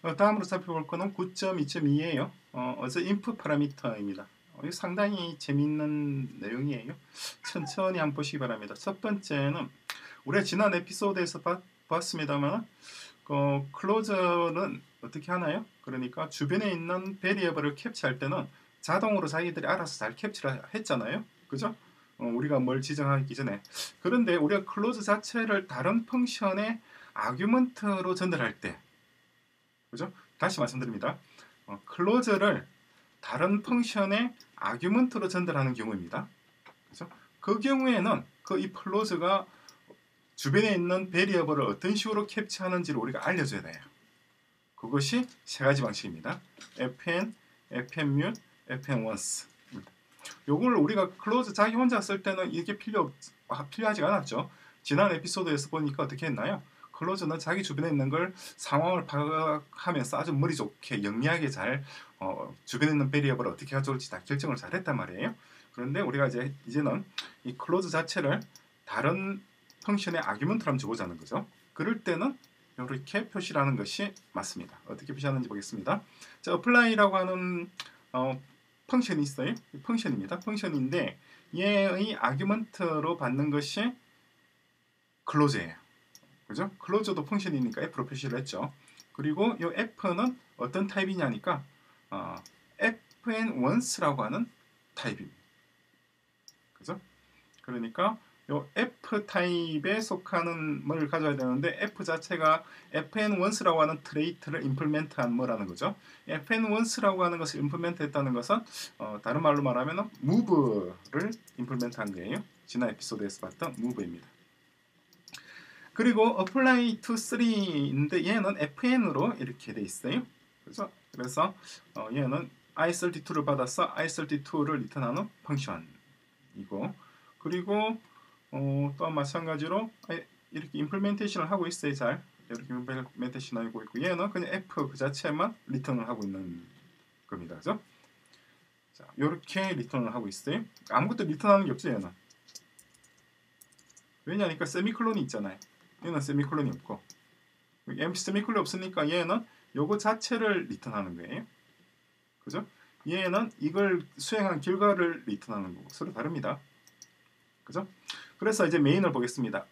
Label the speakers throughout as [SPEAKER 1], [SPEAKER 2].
[SPEAKER 1] 다음으로 살펴볼 거는 9.2.2예요. 어제 input 파라미터입니다. 이거 상당히 재밌는 내용이에요. 천천히 한번 보시기 바랍니다. 첫 번째는 우리가 지난 에피소드에서 봤습니다만 클로저는 어떻게 하나요? 그러니까 주변에 있는 베리어블을 캡처할 때는 자동으로 자기들이 알아서 잘 캡처를 했잖아요. 그죠? 우리가 뭘 지정하기 전에. 그런데 우리가 클로저 자체를 다른 펑션의 아규먼트로 전달할 때, 그죠? 다시 말씀드립니다. 클로저를 다른 펑션의 아규먼트로 전달하는 경우입니다. 그죠? 그 경우에는 이 클로저가 주변에 있는 베리어블을 어떤 식으로 캡처하는지를 우리가 알려줘야 돼요. 그것이 세 가지 방식입니다. fn, fnmute, fnonce. 요걸 우리가 클로즈 자기 혼자 쓸 때는 이게 필요하지 않았죠. 지난 에피소드에서 보니까 어떻게 했나요? 클로즈는 자기 주변에 있는 걸 상황을 파악하면서 아주 머리 좋게 영리하게 잘 주변에 있는 베리어블을 어떻게 가져올지 다 결정을 잘 했단 말이에요. 그런데 우리가 이제는 이 클로즈 자체를 다른 펑션의 아규먼트로 한번 줘보자는 거죠. 그럴 때는 이렇게 표시를 것이 맞습니다. 어떻게 표시하는지 보겠습니다. 자, apply라고 하는 펑션이 있어요. 펑션입니다. 펑션인데 얘의 아규먼트로 받는 것이 클로즈예요. 그죠? 클로즈도 펑션이니까 F로 표시를 했죠. 그리고 이 F는 어떤 타입이냐니까 fn-once라고 하는 타입입니다. 그죠? 그러니까 요 F 타입에 속하는 뭘 가져야 되는데 F 자체가 fn-once라고 하는 트레이트를 임플멘트한 뭐라는 거죠. fn-once라고 하는 것을 임플멘트했다는 것은 다른 말로 말하면 move를 임플멘트한 거예요. 지난 에피소드에서 봤던 move입니다. 그리고 apply to 3인데 얘는 fn으로 이렇게 돼 있어요. 그렇죠? 그래서 얘는 i32를 받아서 i32를 리턴하는 펑션이고, 그리고 또 마찬가지로 이렇게 임플멘테이션을 하고 있어요. 잘 이렇게 임플멘테이션 하고 있고, 얘는 그냥 f 그 자체만 리턴을 하고 있는 겁니다. 그죠? 자, 이렇게 리턴을 하고 있어요. 아무것도 리턴하는 게 없죠. 얘는 왜냐니까 세미콜론이 있잖아요. 얘는 세미콜론이 없고, 세미콜론이 없으니까 얘는 요거 자체를 리턴하는 거예요. 그죠? 얘는 이걸 수행한 결과를 리턴하는 거고 서로 다릅니다. 그죠? 그래서 이제 메인을 보겠습니다.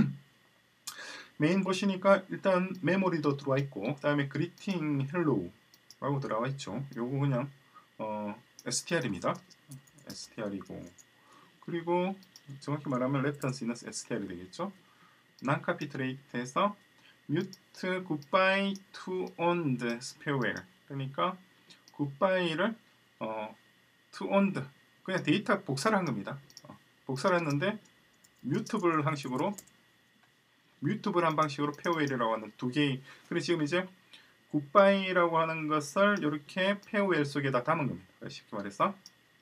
[SPEAKER 1] 메인 보시니까 일단 메모리도 들어와 있고, 그 다음에 greeting hello라고 들어와 있죠. 요거 그냥 str입니다. str이고, 그리고 정확히 말하면 reference는 str이 되겠죠. non-copy trait에서 mute goodbye to owned spareware, 그러니까 goodbye를 to owned 그냥 데이터 복사를 한 겁니다. 복사를 했는데 뮤트블 방식으로 뮤트블한 방식으로 페어웰이라고 하는 두 개의, 그래서 지금 이제 굿바이라고 하는 것을 이렇게 페어웰 속에다 담은 겁니다. 쉽게 말해서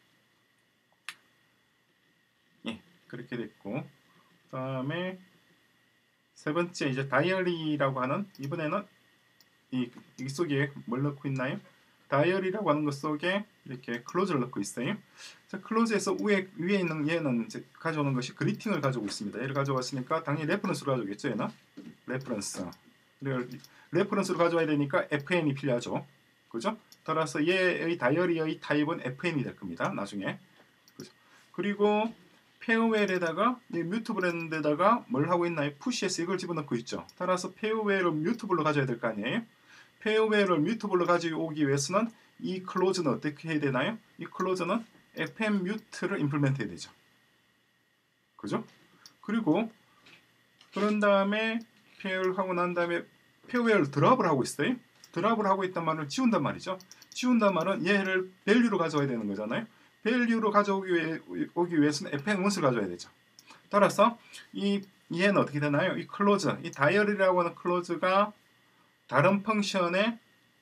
[SPEAKER 1] 예, 그렇게 됐고, 그 다음에 세 번째 이제 다이어리라고 하는, 이번에는 이 속에 뭘 넣고 있나요? 다이어리라고 하는 것 속에 이렇게 클로즈를 넣고 있어요. 자, 클로즈에서 위에 있는 얘는 이제 가져오는 것이 그리팅을 가져오고 있습니다. 얘를 가져왔으니까 당연히 레퍼런스로 가져오겠죠. 얘는 레퍼런스. 레퍼런스로 가져와야 되니까 fn이 필요하죠. 그죠? 따라서 얘의 다이어리의 타입은 fn이 될 겁니다. 나중에. 그죠? 그리고 페어웰에다가 이 뮤트블인데다가 뭘 하고 있나요? 푸시에서 이걸 집어넣고 있죠. 따라서 페어웰을 뮤트블로 가져야 될 거 아니에요? 페어웰을 뮤트블로 가져오기 위해서는 이 클로즈는 어떻게 해야 되나요? 이 클로즈는 fn mute를 임플멘트 해야 되죠. 그죠? 그리고 그런 다음에 페어를 하고 난 다음에 페어웰을 드랍을 하고 있어요. 드랍을 하고 있단 말은 지운단 말이죠. 지운단 말은 얘를 밸류로 가져와야 되는 거잖아요. 밸류로 가져오기 위해서는 fn-once를 가져야 되죠. 따라서 얘는 어떻게 되나요? 이 클로즈, 이 다이어리라고 하는 클로즈가 다른 펑션의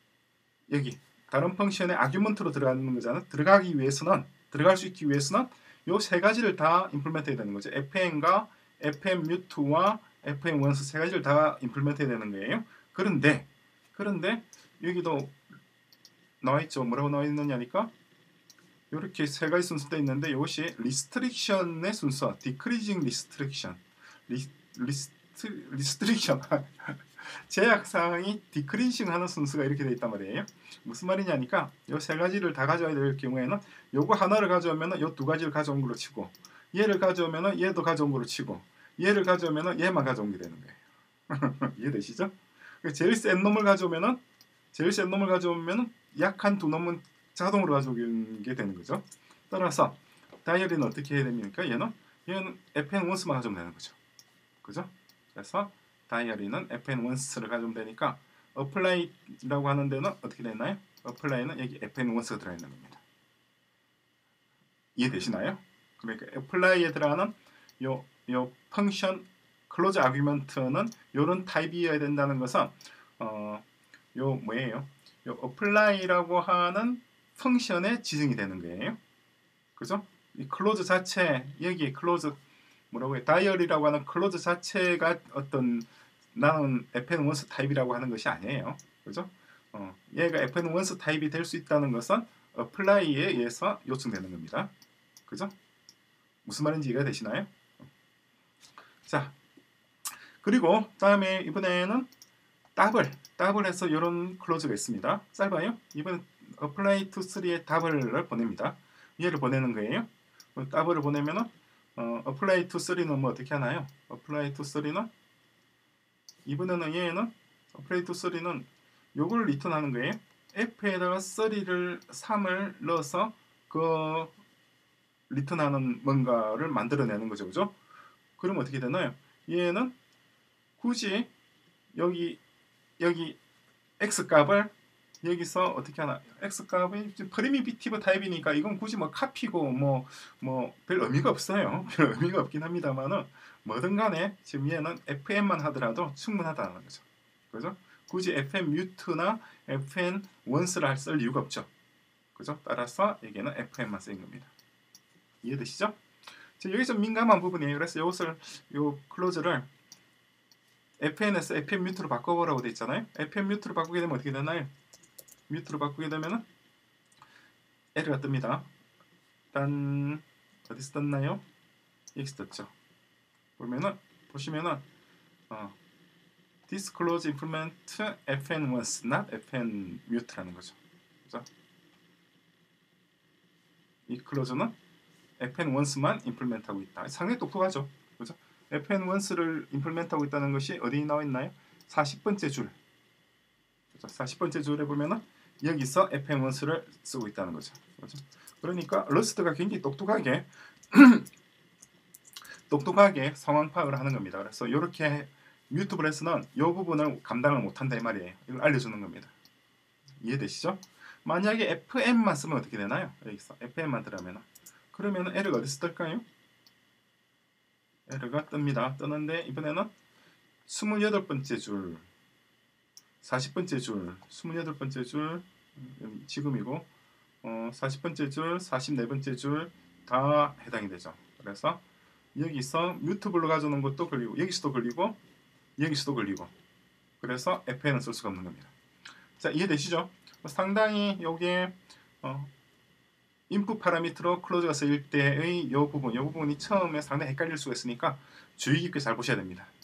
[SPEAKER 1] 다른 펑션의 아규먼트로 들어가는 거잖아요. 들어갈 수 있기 위해서는 요 세 가지를 다 임플멘트 해야 되는 거죠. fn과 fn-mute와 fn-once 세 가지를 다 임플멘트 해야 되는 거예요. 그런데 여기도 나와 있죠. 뭐라고 나와 있느냐니까 이렇게 세 가지 순서도 있는데 이것이 restriction의 순서, decreasing restriction, restriction 제약사항이 디크리싱 하는 순서가 이렇게 돼 있단 말이에요. 무슨 말이냐니까 요 세 가지를 다 가져와야 될 경우에는 요거 하나를 가져오면은 요 두 가지를 가져온 걸로 치고, 얘를 가져오면은 얘도 가져온 걸로 치고, 얘를 가져오면은 얘만 가져온 게 되는 거예요. 이해되시죠? 제일 센 놈을 가져오면은 약한 두 놈은 자동으로 가져오게 되는 거죠. 따라서 다이어리는 어떻게 해야 됩니까? 얘는 FN 원스만 가져오면 되는 거죠. 그죠? 그래서 다이어리는 FN 원스를 가져오면 되니까 apply라고 하는 데는 어떻게 되나요? apply는 여기 FN 원스가 들어있는 겁니다. 이해되시나요? 그러니까 apply에 들어가는 요 펑션 클로즈 아규먼트는 요런 타입이어야 된다는 것은 요 뭐예요? 요 apply라고 하는 펑션에 지정이 되는 거예요. 그죠? 이 클로즈 자체, 여기 클로즈 뭐라고 해? 다이어리라고 하는 클로즈 자체가 어떤 나는 FN 원스 타입이라고 하는 것이 아니에요. 그죠? 얘가 FN 원스 타입이 될 수 있다는 것은 apply에 의해서 요청되는 겁니다. 그죠? 무슨 말인지 이해가 되시나요? 자, 그리고 다음에 이번에는 더블 해서 이런 클로즈가 있습니다. 짧아요. 이번엔 apply to 3의 더블을 보냅니다. 얘를 보내는 거예요. 더블을 보내면은 apply to 3는 뭐 어떻게 하나요? apply to 3는 이번에는 얘는 apply to 3는 요걸 리턴하는 거예요. f에다가 3을 넣어서 그 리턴하는 뭔가를 만들어내는 거죠. 그죠? 그럼 어떻게 되나요? 얘는 굳이 여기 x값을 여기서 어떻게 하나? x값이 프리미티브 타입이니까 이건 굳이 뭐 카피고 뭐 별 의미가 없어요. 별 의미가 없긴 합니다만은 뭐든 간에 지금 얘는 fn만 하더라도 충분하다는 거죠. 그죠? 굳이 fn 뮤트나 fn 원스를 쓸 이유가 없죠. 그죠? 따라서 여기에는 fn만 쓰인 겁니다. 이해되시죠? 여기 좀 민감한 부분이에요. 그래서 이것을 요 클로즈를 fn에서 fn 뮤트로 바꿔보라고 돼 있잖아요. fn 뮤트로 바꾸게 되면 어떻게 되나요? 뮤트로 바꾸게 되면은 에러가 뜹니다. 일단 어디서 떴나요? 여기서 떴죠. 보시면은 disclose implement fn once, not fn mute라는 거죠. 그죠? 이 클로즈는 fn once만 임플멘트하고 있다. 상당히 똑똑하죠. 그죠? fn once를 임플멘트하고 있다는 것이 어디 나와 있나요? 40번째 줄. 그죠? 40번째 줄에 보면은 여기서 fn once를 쓰고 있다는 거죠. 그죠? 그러니까 러스트가 굉장히 똑똑하게 상황 파악을 하는 겁니다. 그래서 이렇게 뮤트 브레스는 이 부분을 감당을 못한다 이 말이에요. 이걸 알려주는 겁니다. 이해되시죠? 만약에 fn만 쓰면 어떻게 되나요? 여기서 fn만 들어가면 그러면 에러가 어디서 뜰까요? 에러가 뜹니다. 뜨는데 이번에는 28번째 줄, 40번째 줄, 28번째 줄 지금이고 40번째 줄, 44번째 줄 다 해당이 되죠. 그래서 여기서 뮤트블로 가져오는 것도 걸리고 여기서도 걸리고 여기서도 걸리고 그래서 fn은 쓸 수가 없는 겁니다. 자, 이해되시죠? 상당히 요게 인풋 파라미터로 클로즈가 쓰일 때의 이 부분이 처음에 상당히 헷갈릴 수가 있으니까 주의 깊게 잘 보셔야 됩니다.